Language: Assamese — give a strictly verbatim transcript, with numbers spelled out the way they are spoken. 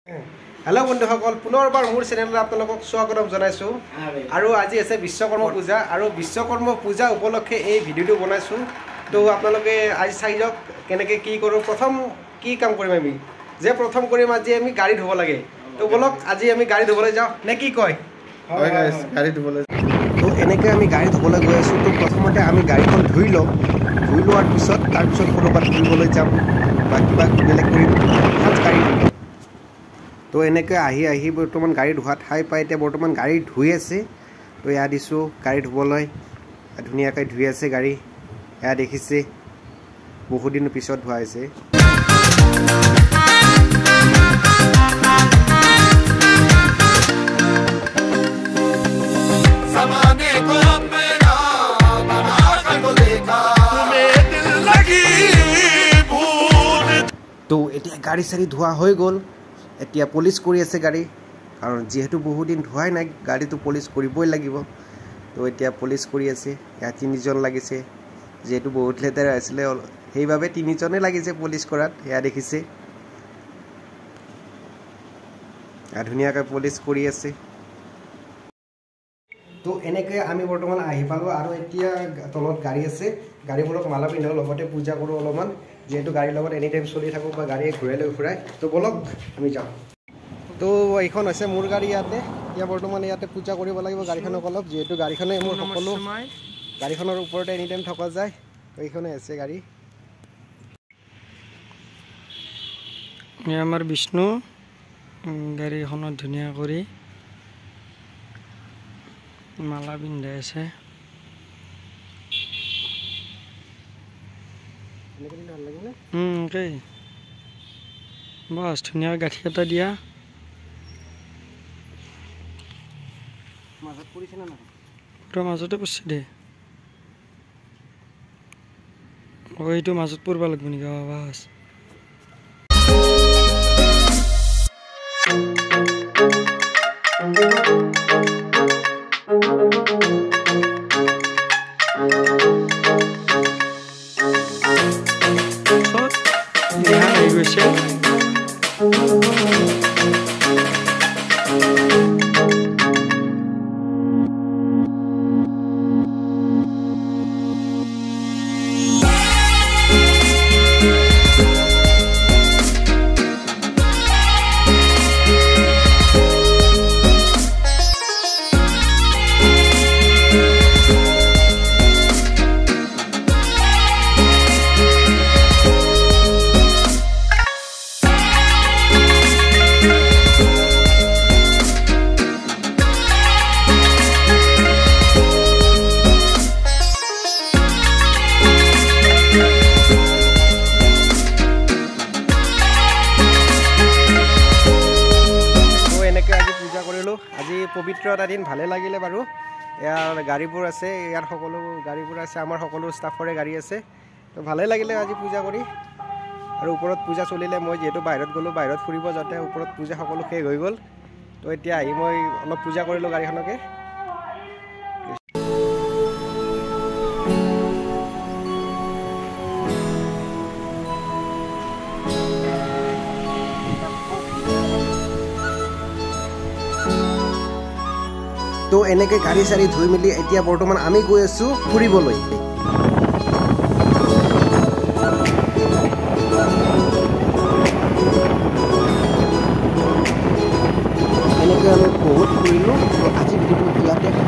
हेलो बंधुসকল पुनर्बार मोर चेनेल आपलोকক स्वागतम जनाइছো আৰু আজি আছে বিশ্বকৰ্মা পূজা আৰু বিশ্বকৰ্মা পূজা উপলক্ষে এই ভিডিওটো বনাইছো তো আপোনালোকে আজি চাই যাওক কেনেকৈ কি কৰো প্ৰথম কি কাম কৰিম আমি যে প্ৰথম কৰিম আজি আমি গাড়ী ধুব লাগে তো বলক আজি আমি গাড়ী ধুবলৈ যাও নে কি কয় হয় গাইস গাড়ী ধুবলৈ তো এনেকৈ আমি গাড়ী ধুবলৈ গৈ আছো তো প্ৰথমতে আমি গাড়ীখন ধুই লওঁ ধুই লোৱাৰ পিছত তাৰ পিছত কৰবাত ফুৰিবলৈ যাম বা কিবা বেলেগ কৰিম ফাৰ্ষ্ট গাড়ী তো এনেকৈ আহি আহি বৰ্তমান গাড়ী ধোৱা ঠাই পাই এতিয়া বৰ্তমান গাড়ী ধুই আছে তো এয়া দিছোঁ গাড়ী ধুবলৈ ধুনীয়াকৈ ধুই আছে গাড়ী এয়া দেখিছে বহুত দিনৰ পিছত ধোৱা হৈছে তো এতিয়া গাড়ী চাৰি ধোৱা হৈ গ'ল এতিয়া পুলিশ কৰি আছে গাড়ী কাৰণ যেহেতু বহুত দিন ধোৱাই নাই গাড়ীটো পুলিশ কৰিবই লাগিব তো এতিয়া পুলিশ কৰি আছে ইয়া তিনিজন লাগিছে যেহেতু বহুত লেটাৰ আছিল সেইভাবে তিনিজনে লাগিছে পুলিশ কৰাত ইয়া দেখিছে ধুনীয়াকৈ পুলিশ কৰি আছে তো এনেকৈ আমি বৰ্তমান আহি পালো আৰু এতিয়া তলত গাড়ী আছে গাড়ীবোৰক মালা পিন্ধাও লগতে পূজা কৰো অলপমান যেহেতু গাড়ীৰ লগত এনি টাইম চলি থাকো বা গাড়ীয়ে ঘূৰাই লৈ ফুৰাই তো বলক আমি যাওঁ তো এইখন আছে মোৰ গাড়ী ইয়াতে এতিয়া বৰ্তমান ইয়াতে পূজা কৰিব লাগিব গাড়ীখনক অলপ যেহেতু গাড়ীখনে মোৰ সকলো গাড়ীখনৰ ওপৰতে এনি টাইম থকা যায় তো এইখনে আছে গাড়ী আমাৰ বিষ্ণু গাড়ীখনত ধুনীয়া কৰি মালা পিন্ধাই আছে বস ধুনীয়া গাঠি এটা দিয়া মাজত পৰিছে না পুৰা মাজতে পৰিছে দে অ এইটো মাজত পৰিব লাগিব নেকি বাস আজি পবিত্ৰ এটা দিন ভালে লাগিলে বাৰু ইয়াৰ গাড়ীবোৰ আছে ইয়াৰ সকলো গাড়ীবোৰ আছে আমাৰ সকলো ষ্টাফৰে গাড়ী আছে তো ভালে লাগিলে আজি পূজা কৰি আৰু ওপৰত পূজা চলিলে মই যেহেতু বাহিৰত গ'লো বাহিৰত ফুৰিব যাওঁতে ওপৰত পূজা সকলো শেষ হৈ গ'ল তো এতিয়া আহি মই অলপ পূজা কৰিলোঁ গাড়ীখনকে তো এনেকৈ গাড়ী চাৰি ধুই মেলি এতিয়া বৰ্তমান আমি গৈ আছো ফুৰিবলৈ এনেকৈ আমি বহুত ফুৰিলোঁ তো আজি ভিডিঅ'টো ইয়াতে